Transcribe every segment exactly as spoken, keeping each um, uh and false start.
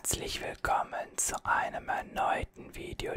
Herzlich willkommen zu einem erneuten Video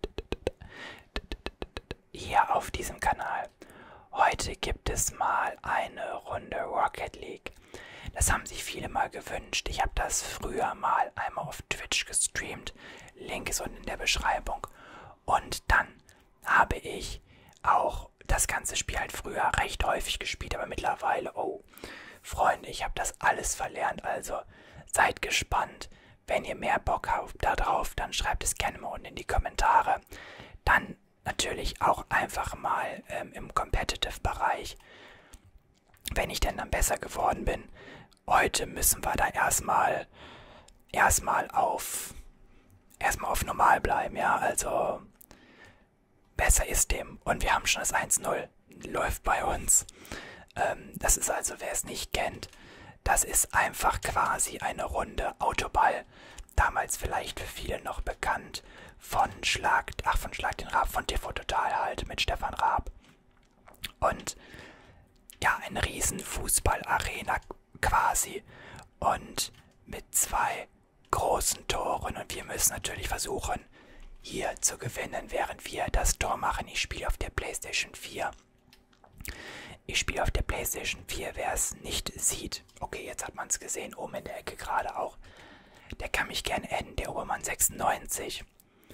hier auf diesem Kanal. Heute gibt es mal eine Runde Rocket League. Das haben sich viele mal gewünscht. Ich habe das früher mal einmal auf Twitch gestreamt. Link ist unten in der Beschreibung. Und dann habe ich auch das ganze Spiel halt früher recht häufig gespielt, aber mittlerweile, oh, Freunde, ich habe das alles verlernt, also seid gespannt. Wenn ihr mehr Bock habt darauf, dann schreibt es gerne mal unten in die Kommentare. Dann natürlich auch einfach mal ähm, im Competitive-Bereich, wenn ich denn dann besser geworden bin. Heute müssen wir da erstmal erstmal auf erstmal auf normal bleiben, ja, also besser ist dem. Und wir haben schon das eins null, läuft bei uns. Ähm, das ist also, wer es nicht kennt, das ist einfach quasi eine Runde Autoball. Damals vielleicht für viele noch bekannt von Schlag, ach von Schlag den Raab, von T V Total halt, mit Stefan Raab. Und ja, eine riesen Fußballarena quasi. Und mit zwei großen Toren. Und wir müssen natürlich versuchen, hier zu gewinnen, während wir das Tor machen. Ich spiele auf der PlayStation vier. Ich spiele auf der PlayStation vier, wer es nicht sieht. Okay, jetzt hat man es gesehen, oben in der Ecke gerade auch. Der kann mich gern adden, der Obermann sechsundneunzig.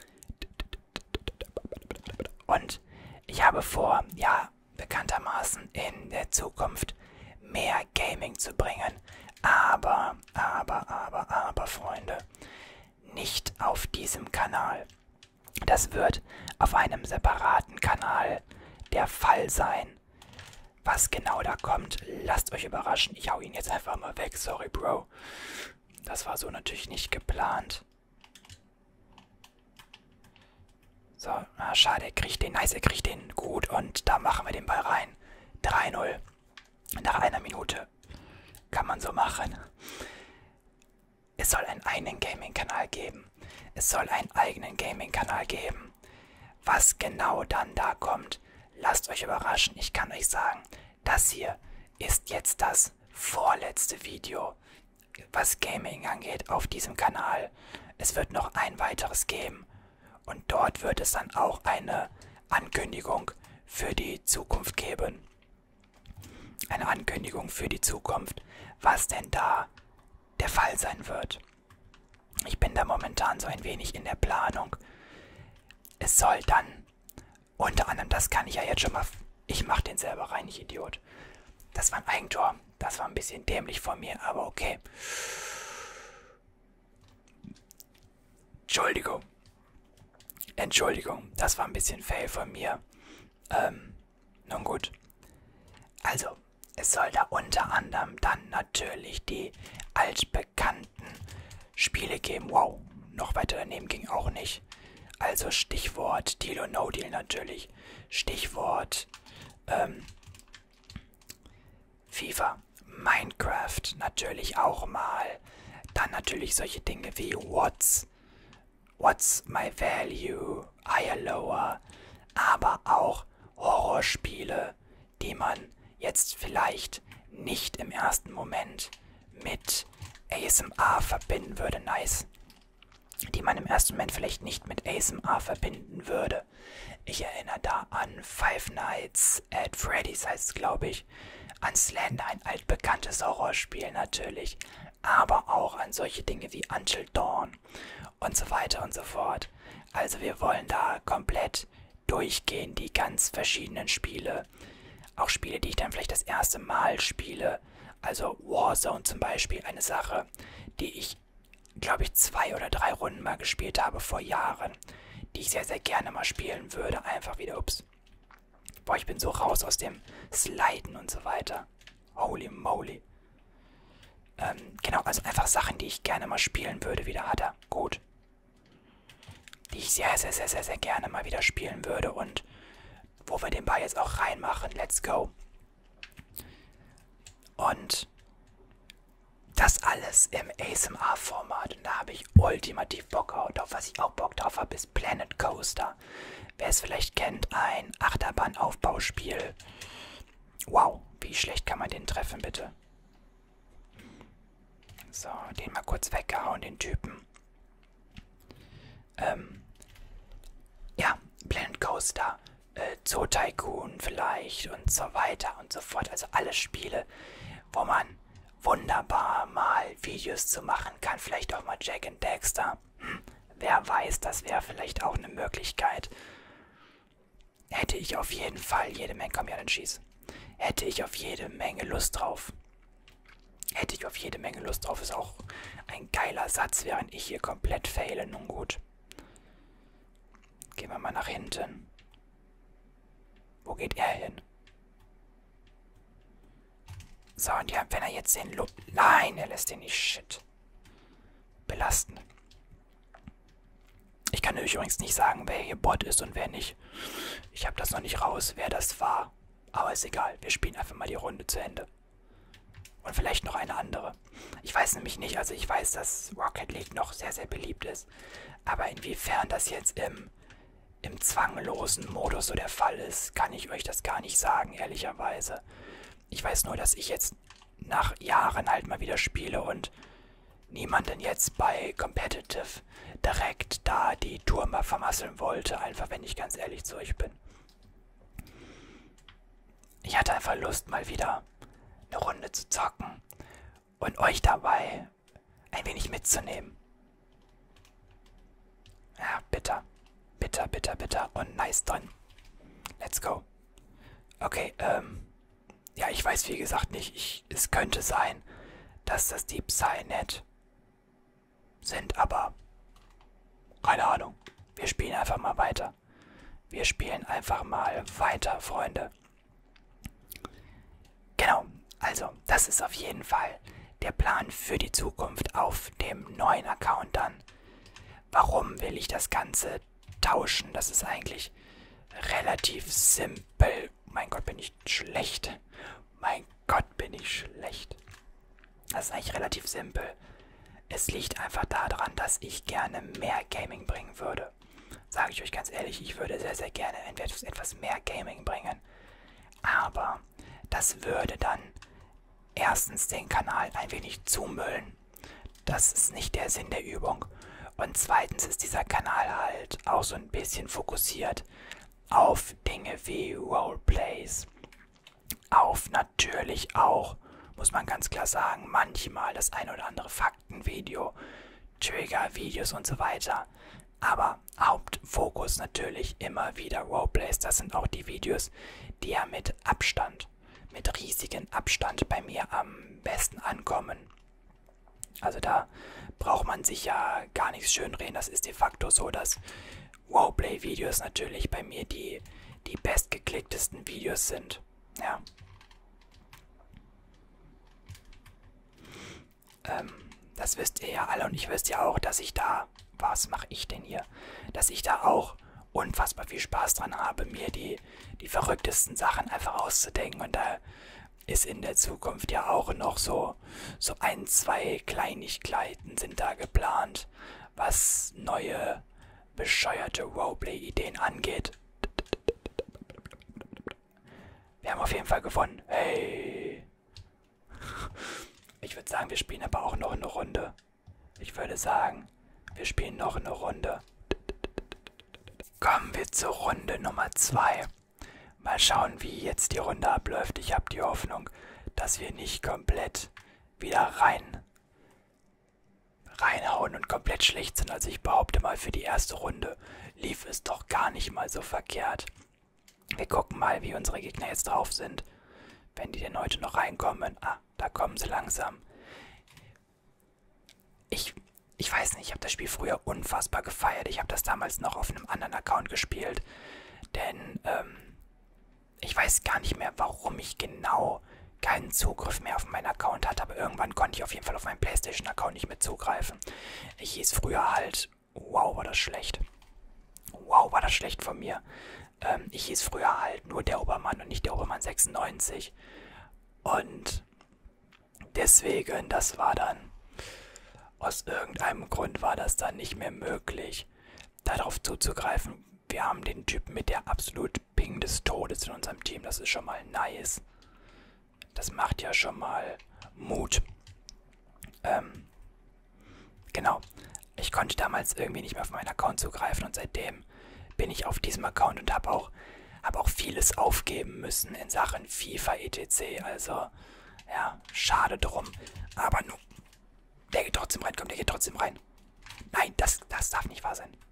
Und ich habe vor, ja, bekanntermaßen in der Zukunft mehr Gaming zu bringen. Aber, aber, aber, aber, Freunde, nicht auf diesem Kanal. Das wird auf einem separaten Kanal der Fall sein. Was genau da kommt, lasst euch überraschen. Ich hau ihn jetzt einfach mal weg. Sorry, Bro. Das war so natürlich nicht geplant. So, ah, schade, er kriegt den. Nice, er kriegt den gut. Und da machen wir den Ball rein. drei null. Nach einer Minute. Kann man so machen. Es soll einen eigenen Gaming-Kanal geben. Es soll einen eigenen Gaming-Kanal geben. Was genau dann da kommt, lasst euch überraschen. Ich kann euch sagen, das hier ist jetzt das vorletzte Video, was Gaming angeht auf diesem Kanal. Es wird noch ein weiteres geben. Und dort wird es dann auch eine Ankündigung für die Zukunft geben. Eine Ankündigung für die Zukunft, was denn da der Fall sein wird. Ich bin da momentan so ein wenig in der Planung. Es soll dann unter anderem, das kann ich ja jetzt schon mal, ich mach den selber rein, ich Idiot. Das war ein Eigentor, das war ein bisschen dämlich von mir, aber okay. Entschuldigung. Entschuldigung, das war ein bisschen fail von mir. Ähm, nun gut. Also, es soll da unter anderem dann natürlich die altbekannten Spiele geben. Wow, noch weiter daneben ging auch nicht. Also Stichwort Deal or No Deal natürlich. Stichwort ähm, FIFA, Minecraft natürlich auch mal. Dann natürlich solche Dinge wie What's What's My Value, Higher Lower, aber auch Horrorspiele, die man jetzt vielleicht nicht im ersten Moment mit A S M R verbinden würde. Nice. Die man im ersten Moment vielleicht nicht mit A S M R verbinden würde. Ich erinnere da an Five Nights at Freddy's, heißt es, glaube ich. An Slender, ein altbekanntes Horrorspiel natürlich. Aber auch an solche Dinge wie Until Dawn und so weiter und so fort. Also wir wollen da komplett durchgehen, die ganz verschiedenen Spiele. Auch Spiele, die ich dann vielleicht das erste Mal spiele. Also Warzone zum Beispiel, eine Sache, die ich, glaube ich, zwei oder drei Runden mal gespielt habe vor Jahren, die ich sehr, sehr gerne mal spielen würde. Einfach wieder, ups. Boah, ich bin so raus aus dem Sliden und so weiter. Holy moly. Ähm, genau, also einfach Sachen, die ich gerne mal spielen würde. Wieder hat er. Gut. Die ich sehr, sehr, sehr, sehr, sehr gerne mal wieder spielen würde. Und wo wir den Ball jetzt auch reinmachen. Let's go. Und das alles im A S M R-Format. Und da habe ich ultimativ Bock auf. Was ich auch Bock drauf habe, ist Planet Coaster. Wer es vielleicht kennt, ein Achterbahnaufbauspiel. Wow, wie schlecht kann man den treffen, bitte? So, den mal kurz weggehauen, den Typen. ähm, ja, Planet Coaster, äh, Zoo Tycoon vielleicht und so weiter und so fort. Also alle Spiele, wo man wunderbar mal Videos zu machen kann. Vielleicht auch mal Jack and Daxter. Hm, wer weiß, das wäre vielleicht auch eine Möglichkeit. Hätte ich auf jeden Fall jede Menge, komm ja, dann schieß. Hätte ich auf jede Menge Lust drauf. Hätte ich auf jede Menge Lust drauf. Ist auch ein geiler Satz, während ich hier komplett faile. Nun gut. Gehen wir mal nach hinten. Wo geht er hin? So, und ja, wenn er jetzt den Lu... Nein, er lässt den nicht. Shit. Belastend. Ich kann übrigens nicht sagen, wer hier Bot ist und wer nicht. Ich habe das noch nicht raus, wer das war. Aber ist egal, wir spielen einfach mal die Runde zu Ende. Und vielleicht noch eine andere. Ich weiß nämlich nicht, also ich weiß, dass Rocket League noch sehr, sehr beliebt ist. Aber inwiefern das jetzt im, im zwanglosen Modus so der Fall ist, kann ich euch das gar nicht sagen, ehrlicherweise. Ich weiß nur, dass ich jetzt nach Jahren halt mal wieder spiele und niemanden jetzt bei Competitive direkt da die Tour mal vermasseln wollte, einfach wenn ich ganz ehrlich zu euch bin. Ich hatte einfach Lust, mal wieder eine Runde zu zocken und euch dabei ein wenig mitzunehmen. Ja, bitter, bitter, bitter, bitter und nice drin. Let's go. Okay, ähm, ja, ich weiß wie gesagt nicht, ich, es könnte sein, dass das die Psynet sind, aber keine Ahnung. Wir spielen einfach mal weiter. Wir spielen einfach mal weiter, Freunde. Genau, also das ist auf jeden Fall der Plan für die Zukunft auf dem neuen Account dann. Warum will ich das Ganze tauschen? Das ist eigentlich relativ simpel. Mein Gott, bin ich schlecht. Mein Gott, bin ich schlecht. Das ist eigentlich relativ simpel. Es liegt einfach daran, dass ich gerne mehr Gaming bringen würde. Sage ich euch ganz ehrlich, ich würde sehr, sehr gerne etwas mehr Gaming bringen. Aber das würde dann erstens den Kanal ein wenig zumüllen. Das ist nicht der Sinn der Übung. Und zweitens ist dieser Kanal halt auch so ein bisschen fokussiert auf Dinge wie Roleplays. Auf natürlich auch, muss man ganz klar sagen, manchmal das ein oder andere Faktenvideo, Trigger-Videos und so weiter. Aber Hauptfokus natürlich immer wieder Roleplays. Das sind auch die Videos, die ja mit Abstand, mit riesigem Abstand bei mir am besten ankommen. Also da braucht man sich ja gar nichts schönreden. Das ist de facto so, dass Roleplay-Videos natürlich bei mir die, die bestgeklicktesten Videos sind. Ja. Ähm, das wisst ihr ja alle und ich wisst ja auch, dass ich da, was mache ich denn hier, dass ich da auch unfassbar viel Spaß dran habe, mir die, die verrücktesten Sachen einfach auszudenken und da ist in der Zukunft ja auch noch so, so ein, zwei Kleinigkeiten sind da geplant, was neue, bescheuerte Roleplay-Ideen angeht. Wir haben auf jeden Fall gewonnen. Hey! Ich würde sagen, wir spielen aber auch noch eine Runde. Ich würde sagen, wir spielen noch eine Runde. Kommen wir zur Runde Nummer zwei. Mal schauen, wie jetzt die Runde abläuft. Ich habe die Hoffnung, dass wir nicht komplett wieder rein reinhauen und komplett schlecht sind. Also ich behaupte mal, für die erste Runde lief es doch gar nicht mal so verkehrt. Wir gucken mal, wie unsere Gegner jetzt drauf sind. Wenn die denn heute noch reinkommen. Ah, da kommen sie langsam. Ich, ich weiß nicht, ich habe das Spiel früher unfassbar gefeiert. Ich habe das damals noch auf einem anderen Account gespielt. Denn, ähm, ich weiß gar nicht mehr, warum ich genau keinen Zugriff mehr auf meinen Account hatte. Aber irgendwann konnte ich auf jeden Fall auf meinen PlayStation-Account nicht mehr zugreifen. Ich hieß früher halt, wow, war das schlecht. Wow, war das schlecht von mir. Ähm, ich hieß früher halt nur der Obermann und nicht der Obermann sechsundneunzig. Und deswegen, das war dann, aus irgendeinem Grund war das dann nicht mehr möglich, darauf zuzugreifen. Wir haben den Typen mit der absolut Ping des Todes in unserem Team. Das ist schon mal nice. Das macht ja schon mal Mut. Ähm, genau. Ich ich konnte damals irgendwie nicht mehr auf meinen Account zugreifen und seitdem bin ich auf diesem Account und habe auch, hab auch vieles aufgeben müssen in Sachen FIFA et cetera. Also, ja, schade drum. Aber nun, der geht trotzdem rein, komm, der geht trotzdem rein. Nein, das, das darf nicht wahr sein.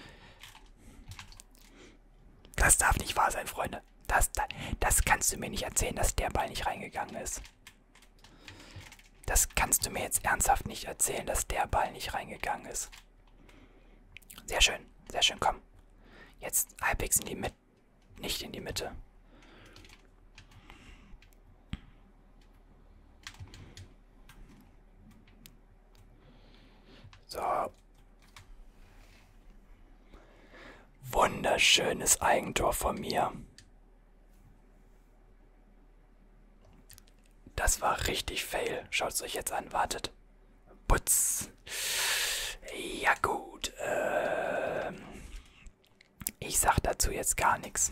Das darf nicht wahr sein, Freunde. Das, das, das kannst du mir nicht erzählen, dass der Ball nicht reingegangen ist. Das kannst du mir jetzt ernsthaft nicht erzählen, dass der Ball nicht reingegangen ist. Sehr schön, sehr schön, komm. Jetzt halbwegs in die Mitte, nicht in die Mitte. So. Wunderschönes Eigentor von mir. Das war richtig fail. Schaut es euch jetzt an, wartet. Putz. Ja gut. Ähm, ich sag dazu jetzt gar nichts.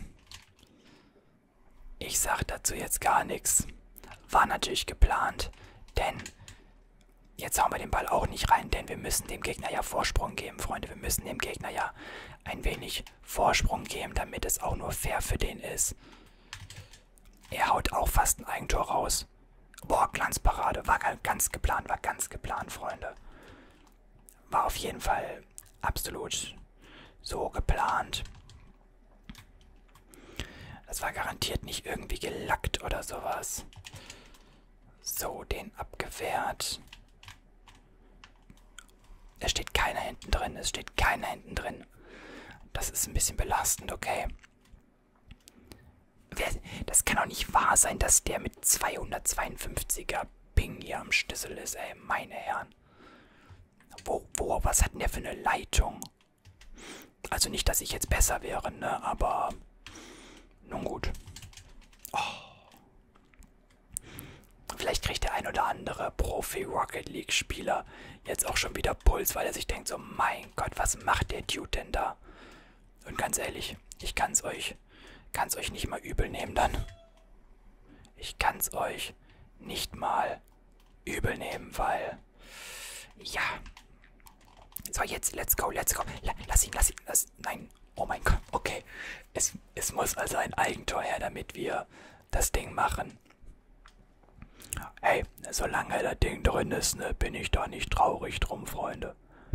Ich sag dazu jetzt gar nichts. War natürlich geplant, denn jetzt hauen wir den Ball auch nicht rein, denn wir müssen dem Gegner ja Vorsprung geben, Freunde. Wir müssen dem Gegner ja ein wenig Vorsprung geben, damit es auch nur fair für den ist. Er haut auch fast ein Eigentor raus. Boah, Glanzparade. War ganz geplant, war ganz geplant, Freunde. War auf jeden Fall absolut so geplant. Das war garantiert nicht irgendwie gelackt oder sowas. So, den abgewehrt. Es steht keiner hinten drin, es steht keiner hinten drin. Das ist ein bisschen belastend, okay. Das kann doch nicht wahr sein, dass der mit zweihundertzweiundfünfziger Ping hier am Schlüssel ist, ey, meine Herren. Wo, wo, was hat denn der für eine Leitung? Also nicht, dass ich jetzt besser wäre, ne, aber nun gut. Oh. Vielleicht kriegt der ein oder andere Profi-Rocket League-Spieler jetzt auch schon wieder Puls, weil er sich denkt so, mein Gott, was macht der Dude denn da? Und ganz ehrlich, ich kann's euch, kann's euch nicht mal übel nehmen dann. Ich kann's euch nicht mal übel nehmen, weil, ja. So, jetzt, let's go, let's go. Lass ihn, lass ihn, lass, nein, oh mein Gott, okay. Es, es muss also ein Eigentor her, damit wir das Ding machen. Hey, solange das Ding drin ist, ne, bin ich da nicht traurig drum, Freunde.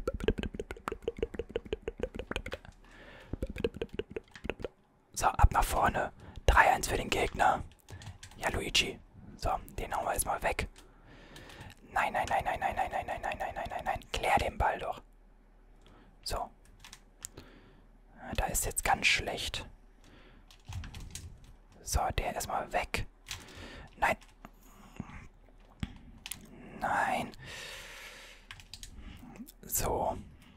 So, ab nach vorne. drei eins für den Gegner. Ja, Luigi. So, den hauen wir jetzt mal weg. Nein, nein, nein, nein, nein, nein, nein, nein, nein, nein, nein, nein, nein. Klär den Ball doch. So. Da ist jetzt ganz schlecht. So, der erstmal weg. Nein. Nein. So.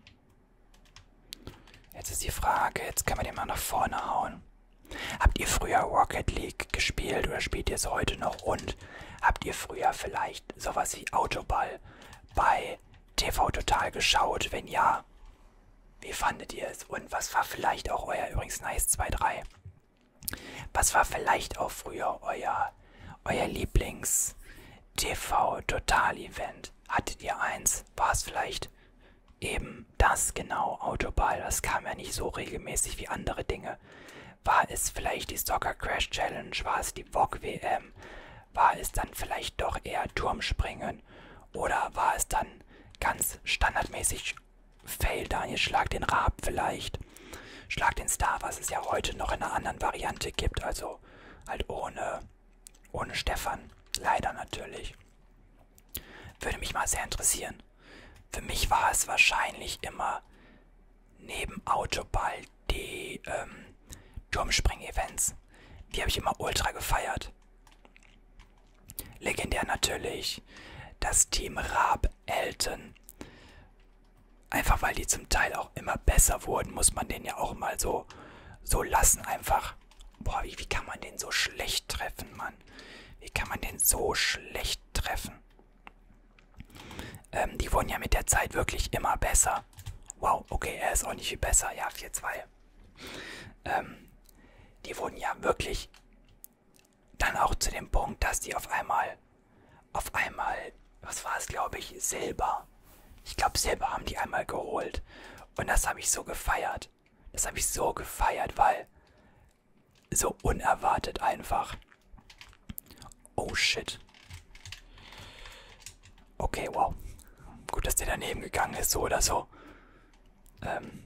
Jetzt ist die Frage, jetzt können wir den mal nach vorne hauen. Habt ihr früher Rocket League gespielt oder spielt ihr es heute noch? Und habt ihr früher vielleicht sowas wie Autoball bei T V Total geschaut? Wenn ja, wie fandet ihr es? Und was war vielleicht auch euer, übrigens nice zwei drei, was war vielleicht auch früher euer, euer Lieblings-T V Total Event? Hattet ihr eins? War es vielleicht eben das genau, Autoball? Das kam ja nicht so regelmäßig wie andere Dinge. War es vielleicht die Soccer Crash Challenge? War es die V O G W M? War es dann vielleicht doch eher Turmspringen? Oder war es dann ganz standardmäßig Fail, Daniel, schlag den Raab vielleicht? Schlag den Star, was es ja heute noch in einer anderen Variante gibt. Also halt ohne, ohne Stefan. Leider natürlich. Würde mich mal sehr interessieren. Für mich war es wahrscheinlich immer neben Autoball die ähm, Turmspring-Events. Die habe ich immer ultra gefeiert. Legendär natürlich das Team Raab Elton. Einfach weil die zum Teil auch immer besser wurden, muss man den ja auch mal so, so lassen einfach. Boah, wie, wie kann man den so schlecht treffen, Mann? Wie kann man den so schlecht treffen? Ähm, die wurden ja mit der Zeit wirklich immer besser. Wow, okay, er ist auch nicht viel besser. Ja, vier zwei. Ähm, die wurden ja wirklich dann auch zu dem Punkt, dass die auf einmal, auf einmal, was war es, glaube ich, Silber, Ich glaube, Silber haben die einmal geholt. Und das habe ich so gefeiert. Das habe ich so gefeiert, weil so unerwartet einfach. Oh shit. Okay, wow. Gut, dass der daneben gegangen ist, so oder so. Ähm.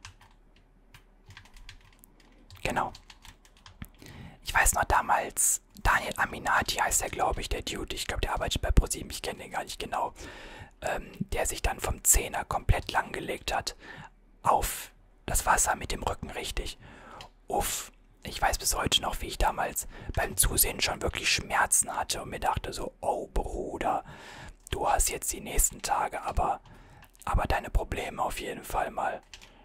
Genau. Ich weiß noch damals, Daniel Aminati heißt er, glaube ich, der Dude. Ich glaube, der arbeitet bei ProSieben, ich kenne den gar nicht genau. Ähm, der sich dann vom Zehner komplett langgelegt hat auf das Wasser mit dem Rücken richtig. Uff. Ich weiß bis heute noch, wie ich damals beim Zusehen schon wirklich Schmerzen hatte und mir dachte so, oh Bruder, du hast jetzt die nächsten Tage aber, aber deine Probleme auf jeden Fall mal.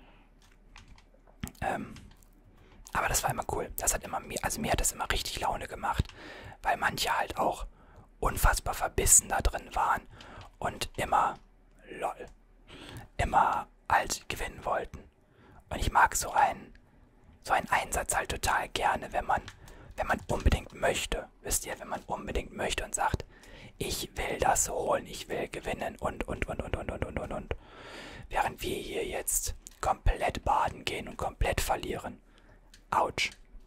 Ähm, aber das war immer cool. Das hat immer mir, also mir hat das immer richtig Laune gemacht, weil manche halt auch unfassbar verbissen da drin waren und immer, lol, immer halt gewinnen wollten. Und ich mag so einen, so einen Einsatz halt total gerne, wenn man, wenn man unbedingt möchte. Wisst ihr, wenn man unbedingt möchte und sagt, ich will das holen, ich will gewinnen und, und, und, und, und, und, und, und, und. Während wir hier jetzt komplett baden gehen und komplett verlieren. Autsch.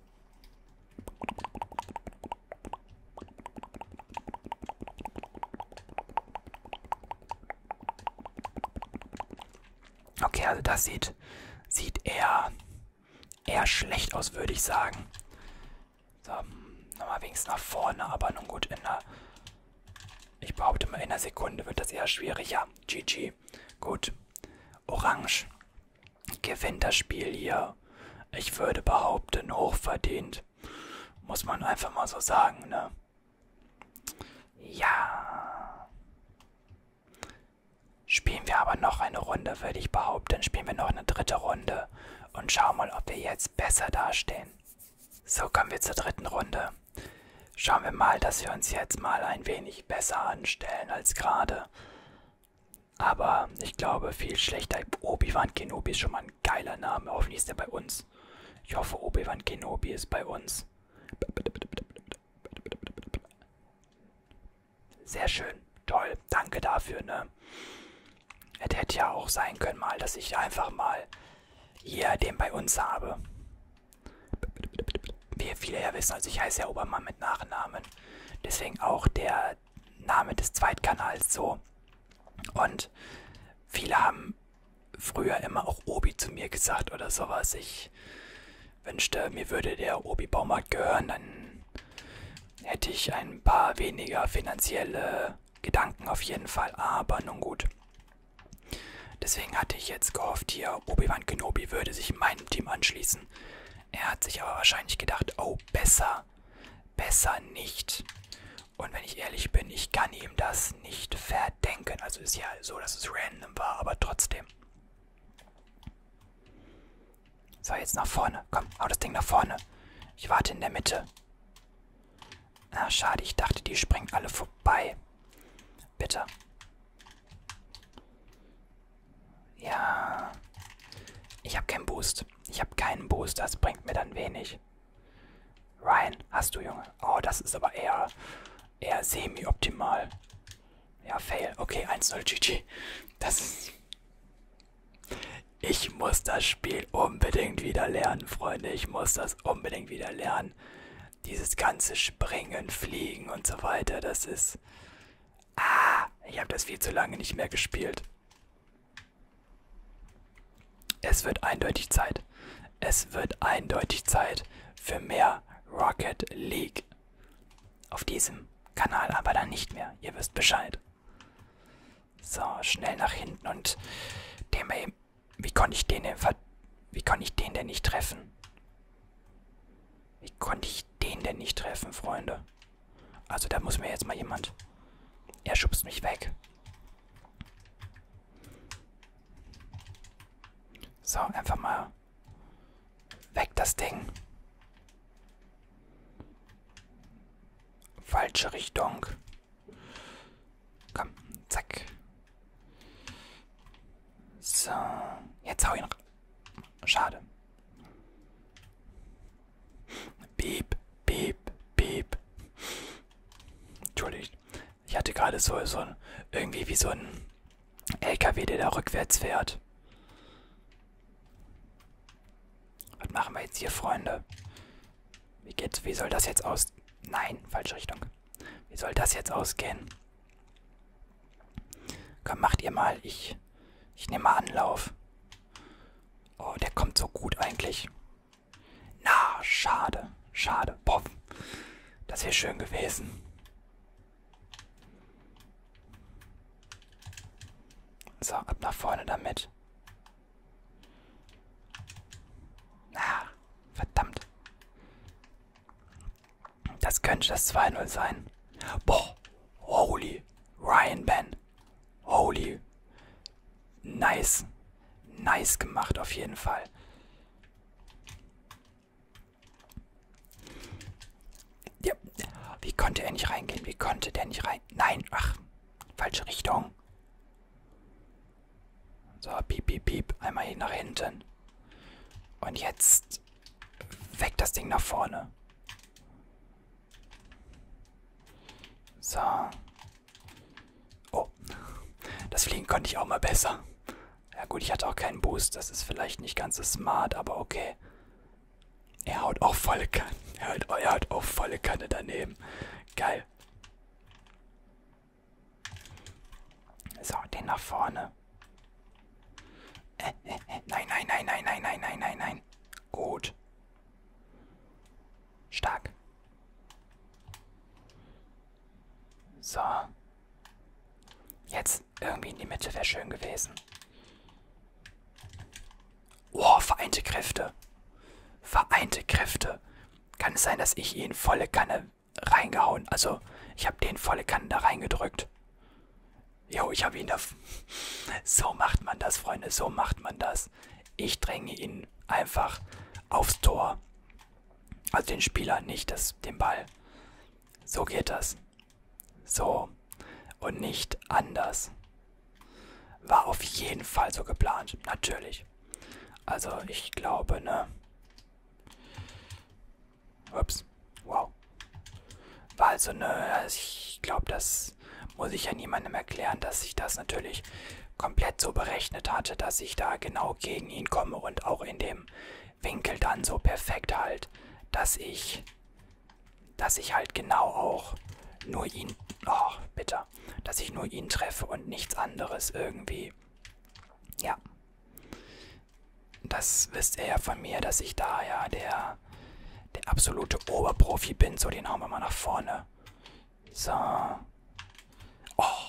Okay, also das sieht, sieht eher, eher schlecht aus, würde ich sagen. So, nochmal wenigstens nach vorne, aber nun gut, in einer, ich behaupte mal, in einer Sekunde wird das eher schwierig. Ja, G G. Gut. Orange gewinnt das Spiel hier. Ich würde behaupten, hochverdient. Muss man einfach mal so sagen, ne? Ja. Spielen wir aber noch eine Runde, würde ich behaupten. Spielen wir noch eine dritte Runde und schauen mal, ob wir jetzt besser dastehen. So, kommen wir zur dritten Runde. Schauen wir mal, dass wir uns jetzt mal ein wenig besser anstellen als gerade. Aber ich glaube, viel schlechter. Obi-Wan Kenobi ist schon mal ein geiler Name. Hoffentlich ist er bei uns. Ich hoffe, Obi-Wan Kenobi ist bei uns. Sehr schön. Toll. Danke dafür, ne? Es hätte ja auch sein können mal, dass ich einfach mal hier den bei uns habe. Wie viele ja wissen, also ich heiße ja Obermann mit Nachnamen. Deswegen auch der Name des Zweitkanals so. Und viele haben früher immer auch Obi zu mir gesagt oder sowas. Ich wünschte, mir würde der Obi-Baumarkt gehören, dann hätte ich ein paar weniger finanzielle Gedanken auf jeden Fall. Aber nun gut. Deswegen hatte ich jetzt gehofft, hier Obi-Wan Kenobi würde sich meinem Team anschließen. Er hat sich aber wahrscheinlich gedacht, oh, besser, besser nicht. Und wenn ich ehrlich bin, ich kann ihm das nicht verdenken. Also ist ja so, dass es random war, aber trotzdem. So, jetzt nach vorne. Komm, hau das Ding nach vorne. Ich warte in der Mitte. Ah, schade, ich dachte, die springen alle vorbei. Bitte. Ja. Ich habe keinen Boost. Ich habe keinen Boost, das bringt mir dann wenig. Ryan, hast du, Junge? Oh, das ist aber eher, eher semi-optimal. Ja, fail. Okay, eins null G G. Das ist... Ich muss das Spiel unbedingt wieder lernen, Freunde. Ich muss das unbedingt wieder lernen. Dieses ganze Springen, Fliegen und so weiter, das ist... Ah, ich habe das viel zu lange nicht mehr gespielt. Es wird eindeutig Zeit. Es wird eindeutig Zeit für mehr Rocket League. Auf diesem Kanal aber dann nicht mehr. Ihr wisst Bescheid. So, schnell nach hinten und dem eben. Wie konnte ich den denn ver Wie konnte ich den denn nicht treffen? Wie konnte ich den denn nicht treffen, Freunde? Also da muss mir jetzt mal jemand. Er schubst mich weg. So, einfach mal weg das Ding. Falsche Richtung. Komm, zack. So, jetzt hau ihn. Schade. Piep, piep, piep. Entschuldigt. Ich hatte gerade so, so ein, irgendwie wie so ein L K W, der da rückwärts fährt. Was machen wir jetzt hier, Freunde? Wie geht's? Wie soll das jetzt aus... Nein, falsche Richtung. Wie soll das jetzt ausgehen? Komm, macht ihr mal. Ich, ich nehme mal Anlauf. Oh, der kommt so gut eigentlich. Na, schade. Schade. Boah, das wäre schön gewesen. So, ab nach vorne damit. Na, verdammt. Das könnte das zwei null sein. Boah, holy. Ryan Ben. Holy. Nice. Nice gemacht auf jeden Fall. Ja. Wie konnte er nicht reingehen? Wie konnte der nicht rein? Nein, ach, falsche Richtung. So, piep, piep, piep. Einmal hier nach hinten. Und jetzt weg das Ding nach vorne. So. Oh. Das Fliegen konnte ich auch mal besser. Ja gut, ich hatte auch keinen Boost. Das ist vielleicht nicht ganz so smart, aber okay. Er haut auch volle Kanne. Er haut, er haut auch volle Kanne daneben. Geil. So, den nach vorne. Äh, äh, äh. Nein, nein, nein, nein, nein, nein, nein, nein, nein. Gut. Stark. So. Jetzt irgendwie in die Mitte wäre schön gewesen. Oh, vereinte Kräfte. Vereinte Kräfte. Kann es sein, dass ich ihn volle Kanne reingehauen? Also, ich habe den volle Kanne da reingedrückt. Jo, ich habe ihn da... So macht man das, Freunde. So macht man das. Ich dränge ihn einfach aufs Tor. Also den Spieler, nicht das, den Ball. So geht das. So. Und nicht anders. War auf jeden Fall so geplant. Natürlich. Also ich glaube, ne? Ups. Wow. War also ne, ich glaube, das muss ich ja niemandem erklären, dass ich das natürlich komplett so berechnet hatte, dass ich da genau gegen ihn komme und auch in dem Winkel dann so perfekt halt, dass ich, dass ich halt genau auch nur ihn, oh, bitter, dass ich nur ihn treffe und nichts anderes irgendwie. Ja. Das wisst ihr ja von mir, dass ich da ja der, der absolute Oberprofi bin. So, den hauen wir mal nach vorne. So. Oh.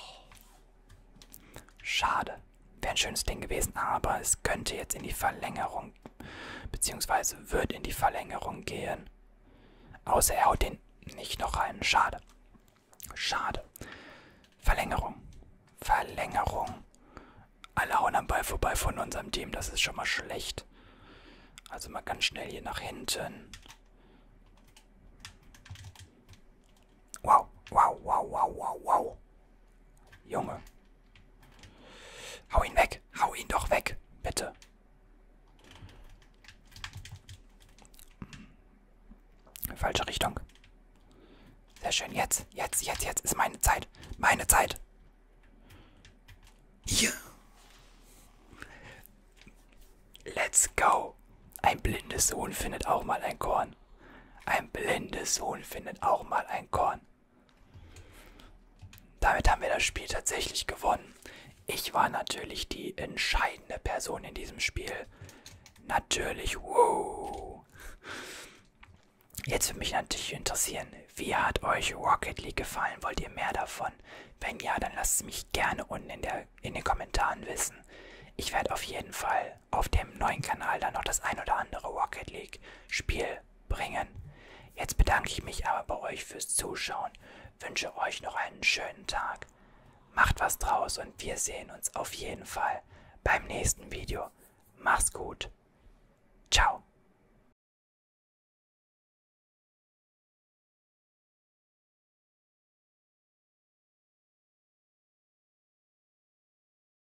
Schade. Wäre ein schönes Ding gewesen, aber es könnte jetzt in die Verlängerung, beziehungsweise wird in die Verlängerung gehen. Außer er haut den nicht noch rein. Schade. Schade. Verlängerung. Verlängerung. Alle hauen am Ball vorbei von unserem Team. Das ist schon mal schlecht. Also mal ganz schnell hier nach hinten. Wow. Wow, wow, wow, wow, wow. Junge. Hau ihn weg. Hau ihn doch weg. Bitte. Falsche Richtung. Sehr schön. Jetzt, jetzt, jetzt, jetzt ist meine Zeit. Meine Zeit. Hier. Let's go. Ein blindes Huhn findet auch mal ein Korn. Ein blindes Huhn findet auch mal ein Korn. Damit haben wir das Spiel tatsächlich gewonnen. Ich war natürlich die entscheidende Person in diesem Spiel. Natürlich. Wow. Jetzt würde mich natürlich interessieren, wie hat euch Rocket League gefallen? Wollt ihr mehr davon? Wenn ja, dann lasst es mich gerne unten in, der, in den Kommentaren wissen. Ich werde auf jeden Fall auf dem neuen Kanal dann noch das ein oder andere Rocket League Spiel bringen. Jetzt bedanke ich mich aber bei euch fürs Zuschauen, wünsche euch noch einen schönen Tag. Macht was draus und wir sehen uns auf jeden Fall beim nächsten Video. Macht's gut.